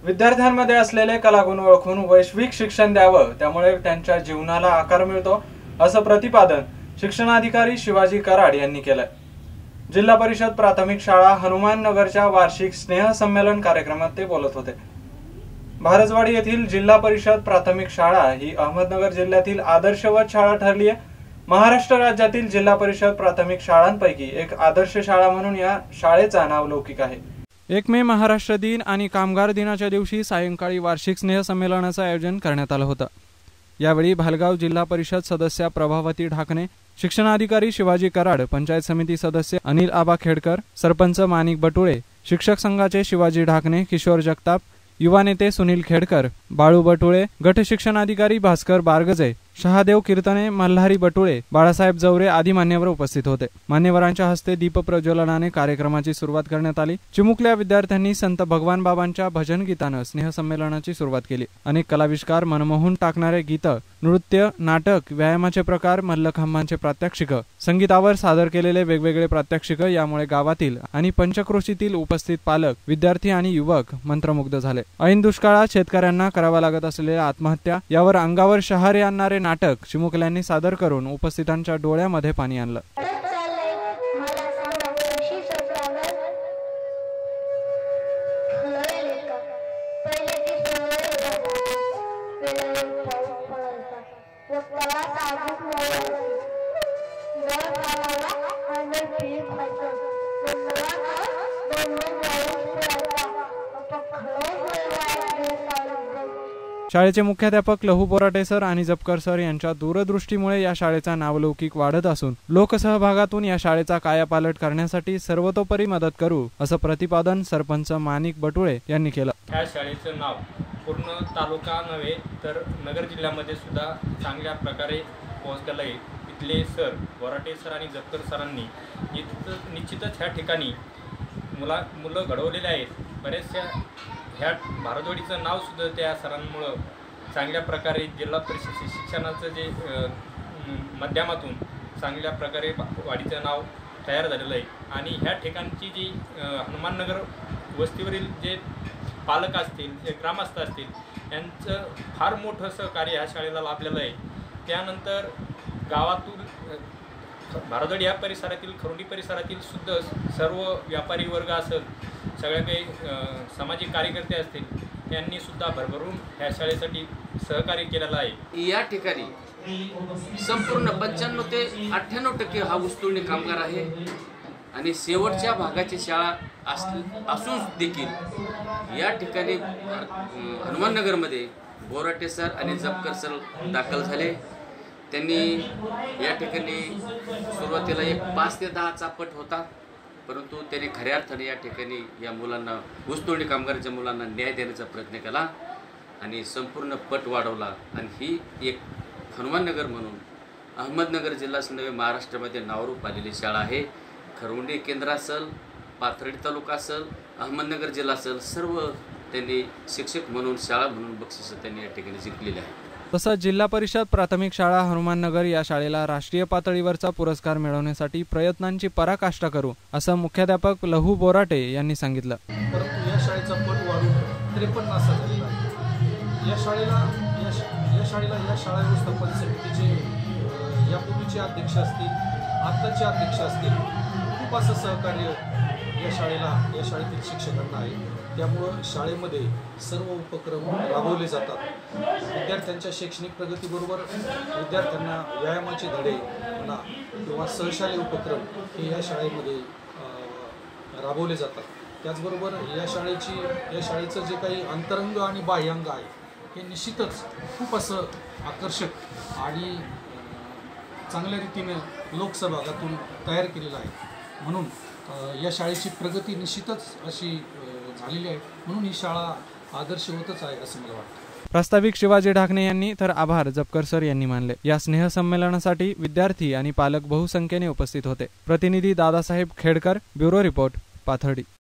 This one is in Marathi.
विद्यार्थ्यांमध्ये असलेले कलागुण ओळखून वैश्विक शिक्षण द्यावं, त्यामुळे त्यांच्या जीवनाला आकार मिळतो, असं प्रतिपादन शिक्षणाधिकारी शिवाजी कराड यांनी केलं। जिल्हा परिषद प्राथमिक शाळा हनुमान नगरच्या वार्षिक स्नेह संमेलन कार्यक्रमात ते बोलत होते। भारजवाडी येथील जिल्हा परिषद प्राथमिक शाळा ही अहमदनगर जिल्ह्यातील आदर्शवत शाळा ठरली आहे। महाराष्ट्र राज्यातील जिल्हा परिषद प्राथमिक शाळांपैकी एक आदर्श शाळा म्हणून या शाळेचा नावलौकिक आहे। 1 मे महाराष्ट्र दिन आणि कामगार दिनाच्या दिवशी सायंकाळी वार्षिक स्नेह संमेलनाचं आयोजन करण्यात आलं होतं। यावेळी भालगाव जिल्हा परिषद सदस्य प्रभावती ढाकणे, शिक्षणाधिकारी शिवाजी कराड, पंचायत समिती सदस्य अनिल आबा खेडकर, सरपंच माणिक बटुळे, शिक्षक संघाचे शिवाजी ढाकणे, किशोर जगताप, युवा नेते सुनील खेडकर, बाळू बटुळे, गट शिक्षणाधिकारी भास्कर बारगजे, शहादेव कीर्तने, मल्हारी बटुळे, बाळासाहेब जवरे आदी मान्यवर उपस्थित होते। मान्यवरांच्या हस्ते दीप प्रज्वलनाने कार्यक्रमाची सुरुवात करण्यात आली। चिमुकल्या विद्यार्थ्यांनी संत भगवान बाबांच्या भजन गीतानं स्नेह संमेलनाची सुरुवात केली। अनेक कलाविष्कार, मनमोहून टाकणारे गीत, नृत्य, नाटक, व्यायामाचे प्रकार, मल्लखांबांचे प्रात्यक्षिक, संगीतावर सादर केलेले वेगवेगळे प्रात्यक्षिक यामुळे गावातील आणि पंचक्रोशीतील उपस्थित पालक, विद्यार्थी आणि युवक मंत्रमुग्ध झाले। ऐन दुष्काळात शेतकऱ्यांना करावा लागत असलेल्या आत्महत्या यावर अंगावर शहारे आणणारे नाटक चिमुकल्यांनी सादर करून उपस्थितांच्या डोळ्यामध्ये पाणी आणलं। शाळेचे मुख्याध्यापक लहू बोराटे सर आणि जपकर सर यांच्या दूरदृष्टीमुळे या शाळेचा नावलौकिक वाढत असून लोकसहभागातून या शाळेचा कायापालट करण्यासाठी सर्वतोपरी मदत करू, असं प्रतिपादन सरपंच माणिक बटुळे यांनी केलं। या शाळेचं नाव पूर्ण तालुका नव्हे तर नगर जिल्ह्यामध्ये सुद्धा चांगल्या प्रकारे पोहोचलेलं आहे। इथले सर बोराटे सर आणि जपकर सरांनी निश्चितच ह्या ठिकाणी मुलं घडवलेले आहेत। बरेचशा ह्या भारजवाडीचं नाव सुद्धा त्या सरांमुळं चांगल्या प्रकारे जिल्हा परिषद शिक्षणाचं जे माध्यमातून चांगल्या प्रकारे वाडीचं नाव तयार झालेलं आहे। आणि ह्या ठिकाणची जी हनुमाननगर वस्तीवरील जे पालक असतील, जे ग्रामस्थ असतील, यांचं फार मोठं सहकार्य ह्या शाळेला लाभलेलं आहे। त्यानंतर गावातून भारजवाडी ह्या परिसरातील, खरोडी परिसरातील सुद्धा सर्व व्यापारी वर्ग असेल, सगळे काही सामाजिक कार्यकर्ते असतील, यांनी सुद्धा भरभरून ह्या शाळेसाठी सहकार्य केलेलं आहे। या ठिकाणी संपूर्ण 95 ते 98% हा ऊसतोडणी कामगार आहे आणि शेवटच्या भागाची शाळा असून देखील या ठिकाणी हनुमाननगरमध्ये बोराटे सर आणि जपकर सर दाखल झाले। त्यांनी या ठिकाणी सुरुवातीला एक 5 ते 10चा पट होता, परंतु त्यांनी खऱ्या अर्थाने या ठिकाणी या मुलांना, ऊसतोडणी कामगारांच्या मुलांना न्याय देण्याचा प्रयत्न केला आणि संपूर्ण पट वाढवला। आणि ही एक हनुमाननगर म्हणून अहमदनगर जिल्हाच नव्हे महाराष्ट्रामध्ये नावरूप आलेली शाळा आहे। खरवंडी केंद्र असेल, पाथर्डी तालुका असेल, अहमदनगर जिल्हा असेल, सर्व त्यांनी शिक्षक म्हणून, शाळा म्हणून बक्षिसं त्यांनी या ठिकाणी जिंकलेली आहे। तसंच जिल्हा परिषद प्राथमिक शाळा हनुमाननगर या शाळेला राष्ट्रीय पातळीवरचा पुरस्कार मिळवण्यासाठी प्रयत्नांची पराकाष्ठा करू, असं मुख्याध्यापक लहू बोराटे यांनी सांगितलं। परंतु या शाळेचा पट वाढून 53 असा झालेला आहे। या शाळेला या शाळा व्यवस्थापन समितीचे यापूर्वीचे अध्यक्ष असतील, आत्ताचे अध्यक्ष असतील, खूप असं सहकार्य या शाळेतील शिक्षकांना आहे। त्यामुळं शाळेमध्ये सर्व उपक्रम राबवले जातात। विद्यार्थ्यांच्या शैक्षणिक प्रगतीबरोबर विद्यार्थ्यांना व्यायामाचे धडे म्हणा किंवा सहशालेय उपक्रम हे या शाळेमध्ये राबवले जातात। त्याचबरोबर या शाळेचं जे काही अंतरंग आणि बाह्यांग आहे हे निश्चितच खूप असं आकर्षक आणि चांगल्या रीतीने लोकसहभागातून तयार केलेलं आहे। म्हणून या शाळेची प्रगती निश्चितच अशी झालेली आहे, म्हणून ही शाळा आदर्श होतच आहे असं मला वाटतं। प्रास्ताविक शिवाजी ढाकणे यांनी तर आभार जपकर सर यांनी मानले। या स्नेह संमेलनासाठी विद्यार्थी आणि पालक बहुसंख्येने उपस्थित होते। प्रतिनिधी दादासाहेब खेडकर, ब्युरो रिपोर्ट, पाथर्डी।